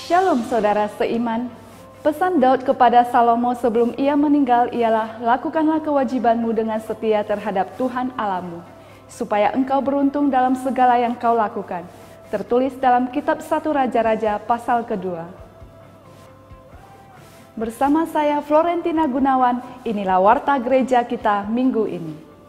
Shalom saudara seiman. Pesan Daud kepada Salomo sebelum ia meninggal ialah, lakukanlah kewajibanmu dengan setia terhadap Tuhan Allahmu, supaya engkau beruntung dalam segala yang kau lakukan. Tertulis dalam kitab 1 Raja-Raja pasal kedua. Bersama saya Florentina Gunawan, inilah Warta Gereja kita minggu ini.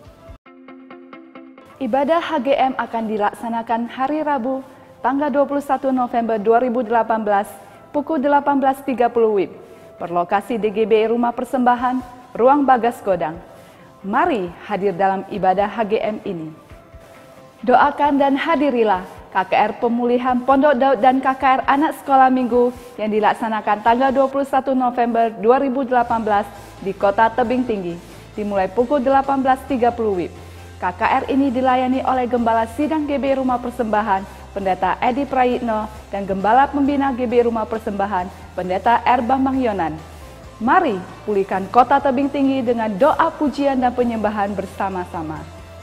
Ibadah HGM akan dilaksanakan hari Rabu, tanggal 21 November 2018, pukul 18.30 WIB, berlokasi di GBI Rumah Persembahan, Ruang Bagas Godang. Mari hadir dalam ibadah HGM ini. Doakan dan hadirilah KKR Pemulihan Pondok Daud dan KKR Anak Sekolah Minggu yang dilaksanakan tanggal 21 November 2018 di Kota Tebing Tinggi, dimulai pukul 18.30 WIB. KKR ini dilayani oleh Gembala Sidang GBI Rumah Persembahan, Pendeta Edi Prayitno, dan Gembala Pembina GBI Rumah Persembahan, Pendeta R. Bambang Yonan. Mari pulihkan Kota Tebing Tinggi dengan doa pujian dan penyembahan bersama-sama.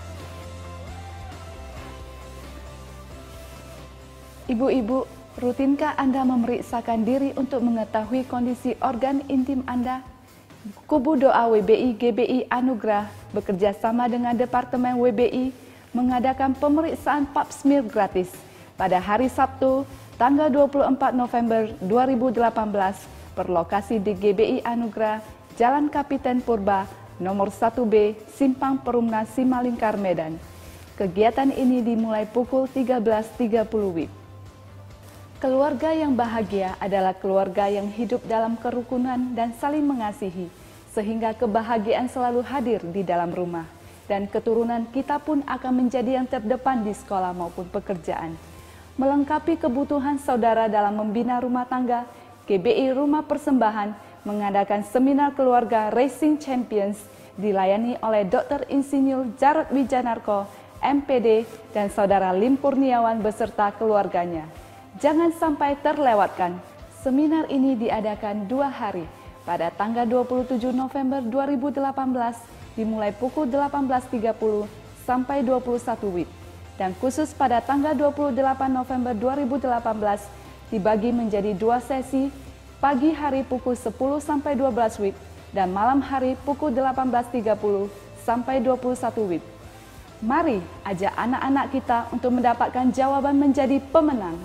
Ibu-ibu, rutinkah Anda memeriksakan diri untuk mengetahui kondisi organ intim Anda? Kubu Doa WBI GBI Anugerah bekerja sama dengan Departemen WBI mengadakan pemeriksaan pap smear gratis pada hari Sabtu, tanggal 24 November 2018, berlokasi di GBI Anugerah, Jalan Kapiten Purba, nomor 1B, Simpang Perumna Simalingkar, Medan. Kegiatan ini dimulai pukul 13.30 WIB. Keluarga yang bahagia adalah keluarga yang hidup dalam kerukunan dan saling mengasihi, sehingga kebahagiaan selalu hadir di dalam rumah, dan keturunan kita pun akan menjadi yang terdepan di sekolah maupun pekerjaan. Melengkapi kebutuhan saudara dalam membina rumah tangga, GBI Rumah Persembahan mengadakan seminar keluarga Racing Champions dilayani oleh Dr. Insinyur Jarod Wijanarko, MPD, dan saudara Lim Kurniawan beserta keluarganya. Jangan sampai terlewatkan, seminar ini diadakan 2 hari, pada tanggal 27 November 2018, dimulai pukul 18.30 sampai 21 WIB. Dan khusus pada tanggal 28 November 2018 dibagi menjadi 2 sesi, pagi hari pukul 10 sampai 12 WIB dan malam hari pukul 18.30 sampai 21 WIB. Mari ajak anak-anak kita untuk mendapatkan jawaban menjadi pemenang.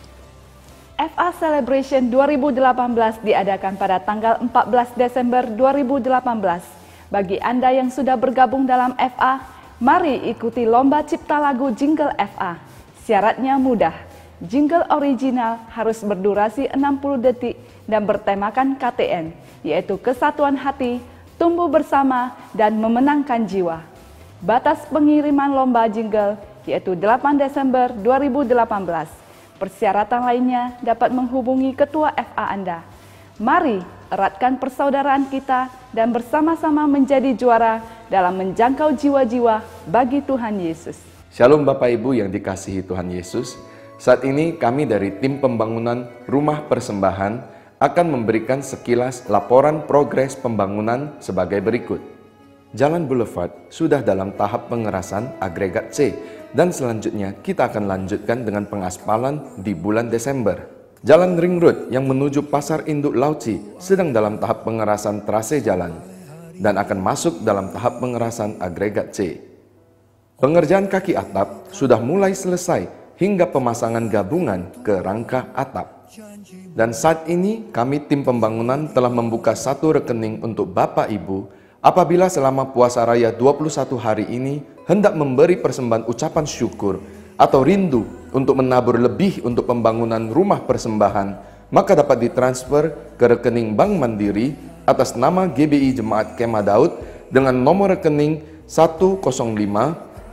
FA Celebration 2018 diadakan pada tanggal 14 Desember 2018. Bagi Anda yang sudah bergabung dalam FA, mari ikuti lomba cipta lagu jingle FA. Syaratnya mudah. Jingle original harus berdurasi 60 detik dan bertemakan KTN, yaitu kesatuan hati, tumbuh bersama, dan memenangkan jiwa. Batas pengiriman lomba jingle yaitu 8 Desember 2018. Persyaratan lainnya dapat menghubungi ketua FA Anda. Mari eratkan persaudaraan kita dan bersama-sama menjadi juara dalam menjangkau jiwa-jiwa bagi Tuhan Yesus. Shalom Bapak Ibu yang dikasihi Tuhan Yesus. Saat ini kami dari tim pembangunan Rumah Persembahan akan memberikan sekilas laporan progres pembangunan sebagai berikut. Jalan Boulevard sudah dalam tahap pengerasan agregat C dan selanjutnya kita akan lanjutkan dengan pengaspalan di bulan Desember. Jalan Ring Road yang menuju Pasar Induk Lauci sedang dalam tahap pengerasan trase jalan dan akan masuk dalam tahap pengerasan agregat C. Pengerjaan kaki atap sudah mulai selesai hingga pemasangan gabungan ke rangka atap. Dan saat ini kami tim pembangunan telah membuka 1 rekening untuk Bapak Ibu apabila selama puasa raya 21 hari ini hendak memberi persembahan ucapan syukur atau rindu untuk menabur lebih untuk pembangunan rumah persembahan, maka dapat ditransfer ke rekening Bank Mandiri atas nama GBI Jemaat Kemah Daud dengan nomor rekening 105 00 004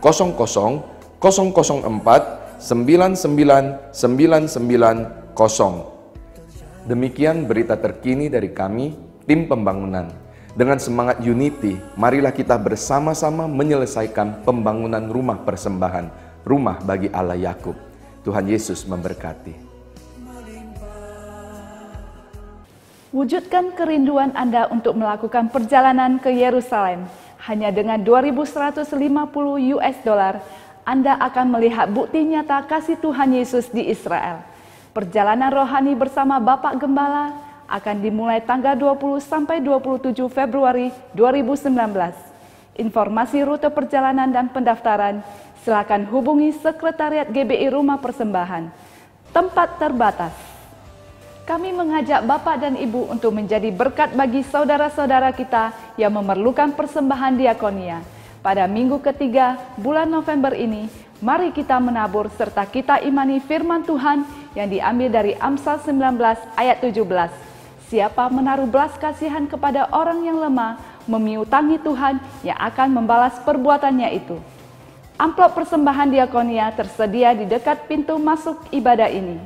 99990. Demikian berita terkini dari kami, tim pembangunan. Dengan semangat unity, marilah kita bersama-sama menyelesaikan pembangunan rumah persembahan, rumah bagi Allah Yakub. Tuhan Yesus memberkati. Wujudkan kerinduan Anda untuk melakukan perjalanan ke Yerusalem. Hanya dengan $2.150 Anda akan melihat bukti nyata kasih Tuhan Yesus di Israel. Perjalanan rohani bersama Bapak Gembala akan dimulai tanggal 20 sampai 27 Februari 2019. Informasi rute perjalanan dan pendaftaran, silakan hubungi Sekretariat GBI Rumah Persembahan. Tempat terbatas. Kami mengajak Bapak dan Ibu untuk menjadi berkat bagi saudara-saudara kita yang memerlukan persembahan diakonia. Pada minggu ketiga bulan November ini, mari kita menabur serta kita imani firman Tuhan yang diambil dari Amsal 19 ayat 17. Siapa menaruh belas kasihan kepada orang yang lemah, memiutangi Tuhan yang akan membalas perbuatannya itu. Amplop persembahan diakonia tersedia di dekat pintu masuk ibadah ini.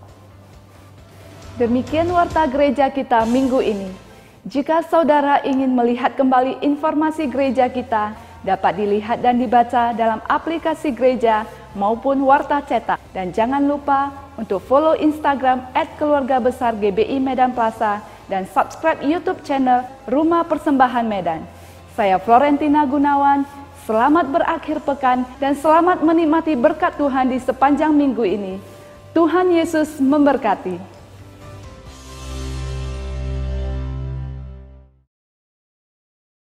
Demikian warta gereja kita minggu ini. Jika saudara ingin melihat kembali informasi gereja kita, dapat dilihat dan dibaca dalam aplikasi gereja maupun warta cetak. Dan jangan lupa untuk follow Instagram @keluargabesar-GBI Medan Plaza dan subscribe YouTube channel Rumah Persembahan Medan. Saya Florentina Gunawan, selamat berakhir pekan dan selamat menikmati berkat Tuhan di sepanjang minggu ini. Tuhan Yesus memberkati.